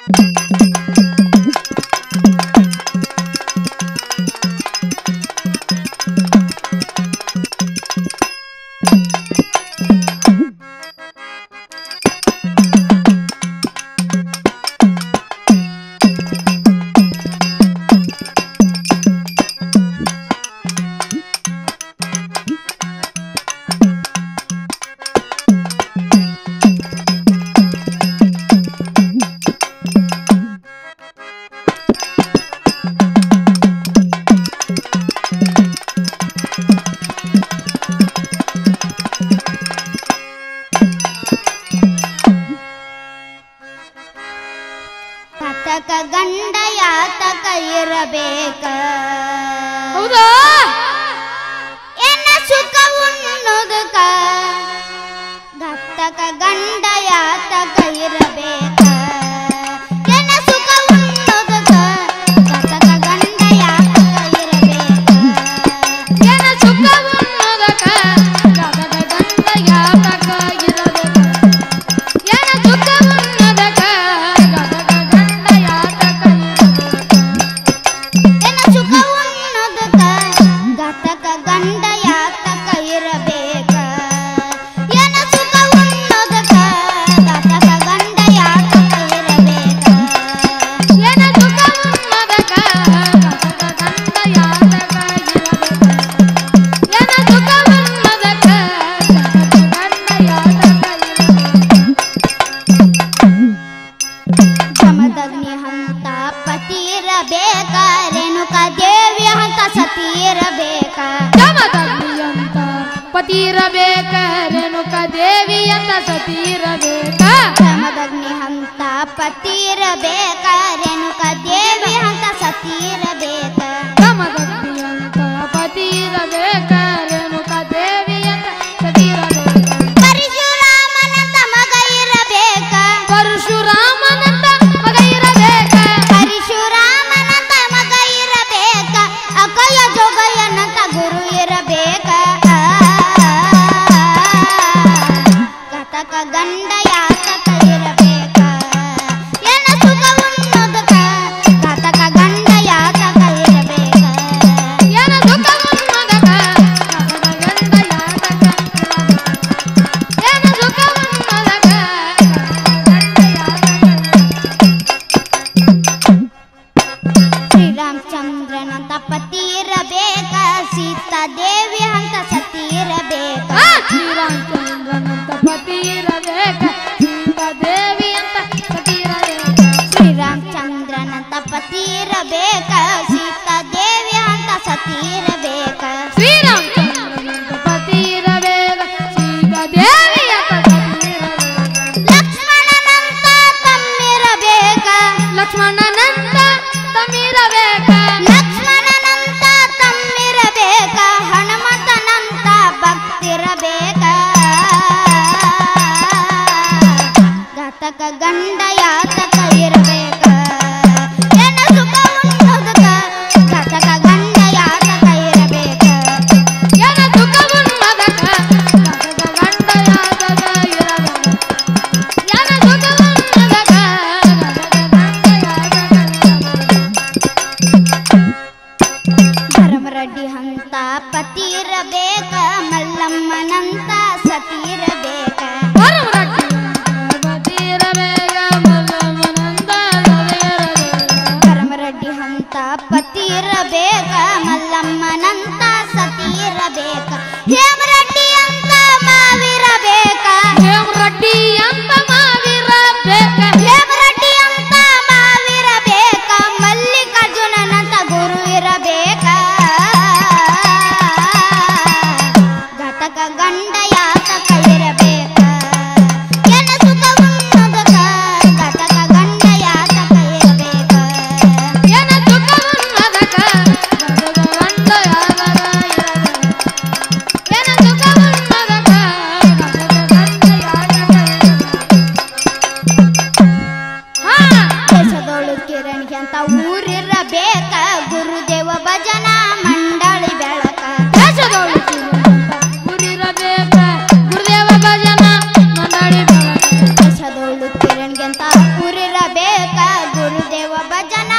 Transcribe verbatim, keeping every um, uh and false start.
ಗಂಡ ಯಾತಕ ಇರಬೇಕ ಹೌದಾ ಎನ್ನ ಸುಖ ಉಣ್ಣುದಕ ಗತ್ತಕ ಗಂಡ ಯಾತಕ ಇರಬೇಕ ಎನ್ನ ಸುಖ ಉಣ್ಣುದಕ ಗತ್ತಕ ಗಂಡ ಯಾತಕ ಇರಬೇಕ ಎನ್ನ ಸುಖ ಉಣ್ಣುದಕ ಗತ್ತಕ ಗಂಡ ಯಾತಕ ಇರಬೇಕ ಎನ್ನ ಸುಖ ಉಣ್ಣುದಕ ಪತಿರಬೇಕ ರೇಣುಕಾ ದೇವಿ ಅಂತ ಸತಿರಬೇಕ ಜಮದಗ್ನಿ ಹಂತ ಪತಿರಬೇಕ ರೇಣುಕಾ ದೇವಿ ಅಂತ ಸತಿರಬೇಕ ಜಮದಗ್ನಿ ಅಂತ ಪತಿರಬೇಕ ರೇಣುಕಾ ದೇವಿ ಅಂತ ಸತಿರಬೇಕ ಪರಶುರಾಮನಂತ ಮಗ ಇರಬೇಕ ಪರಶುರಾಮನಂತ ಮಗ ಇರಬೇಕ ಪರಶುರಾಮನಂತ ಮಗ ಇರಬೇಕ ಅಕಯ ಜೋಗಯ್ಯನಂತ ಗುರು ಇರಬೇಕ ಗಂಡ ಯಾತಕ ಇರಬೇಕ ಎನ್ನ ಸುಖ ಉಣ್ಣುದಕ ಗತಕ ಗಂಡ ಯಾತಕ ಇರಬೇಕ ಎನ್ನ ಸುಖ ಉಣ್ಣುದಕ ಗತಕ ಗಂಡ ಯಾತಕ ಎನ್ನ ಸುಖ ಉಣ್ಣುದಕ ಶ್ರೀರಾಮಚಂದ್ರನಂತ ಪತಿ ಇರಬೇಕ ಸೀತಾ ದೇವಿ ಅಂತ ಸತಿ ಇರಬೇಕ ಶ್ರೀರಾಮಚಂದ್ರನಂತ ಪತಿ ಇರಬೇಕ ಸೀತಾ ದೇವಿ ಅಂತ ಸತಿ ಇರಬೇಕ ಶ್ರೀರಾಮಚಂದ್ರನಂತ ಪತಿ ಇರಬೇಕ ಸೀತಾ ದೇವಿ ಅಂತ ಸತಿ ಇರಬೇಕ ಶ್ರೀರಾಮಚಂದ್ರನಂತ ಪತಿ ಇರಬೇಕ ಸೀತಾ ದೇವಿ ಅಂತ ಸತಿ ಇರಬೇಕ ಲಕ್ಷ್ಮಣನಂತ ತಮ್ಮಿರಬೇಕ ಲಕ್ಷ್ಮಣನಂತ ತಮ್ಮಿರಬೇಕ ಲಕ್ಷ್ಮಣನಂತ ತಮ್ಮಿರಬೇಕ ಹನುಮಂತನಂತ ಭಕ್ತಿರಬೇಕ ಗತಕ ಗಂಡ ಯಾತಕ ಇರಬೇಕ ಎನ್ನ ಸುಖ ಉಣ್ಣುದಕ ಗತಕ ಗಂಡ ಯಾತಕ ಇರಬೇಕ ಎನ್ನ ಸುಖ ಉಣ್ಣುದಕ ಗತಕ ಗಂಡ ಯಾತಕ ಇರಬೇಕ ಎನ್ನ ಸುಖ ಉಣ್ಣುದಕ ಗತಕ ಗಂಡ ಯಾತಕ ಇರಬೇಕ ಧರ್ಮರೆಡ್ಡಿ ಹಂತ ಪತಿ ಇರಬೇಕ ಮಲ್ಲಮ್ಮನಂತ ಸತಿ ಇರಬೇಕ ಧರ್ಮರೆಡ್ಡಿ ಹಂತ ಪತಿ ಇರಬೇಕ ಮಲ್ಲಮ್ಮನಂತ ಸತಿ ಇರಬೇಕ ಹೇಮರೆಡ್ಡಿ ಅಂತ ಮಾವಿರಬೇಕ ಹೇಮರೆಡ್ಡಿ ಅಂತ ಮಾವಿರಬೇಕ ಹೇಮರೆಡ್ಡಿ ಅಂತ ಮಾವಿರಬೇಕ ಮಲ್ಲಿಕಾರ್ಜುನನಂತ ಗುರು ಇರಬೇಕ ಗತಕ ಗಂಡ ಯಾತಕ ಇರಬೇಕ ಎನ್ನ ಸುಖ ಉಣ್ಣುದಕ ಗತಕ ಗಂಡ ಯಾತಕ ಇರಬೇಕ ಎನ್ನ ಸುಖ ಉಣ್ಣುದಕ ಗತಕ ಗಂಡ ಯಾತಕ ಇರಬೇಕ ಎನ್ನ ಸುಖ ಉಣ್ಣುದಕ ಗತಕ ಗಂಡ ಯಾತಕ ಇರಬೇಕ ಹಾ ದೇಶದೊಳು ಕಿರಣಿಗೆ ಅಂತ ಊರಿರಬೇಕ ಗುರುದೇವ ಭಜನಾ ಮಂಡಳಿ ಬೆಳಕ ದೇಶದೊಳು ಊರಿರಬೇಕ ಗುರುದೇವ ಭಜನಾ ಮಂಡಳಿ ಬೆಳಕ ದೇಶದೊಳು ಕಿರಣಿಗೆ ಅಂತ ಊರಿರಬೇಕ ಗುರುದೇವ ಭಜನ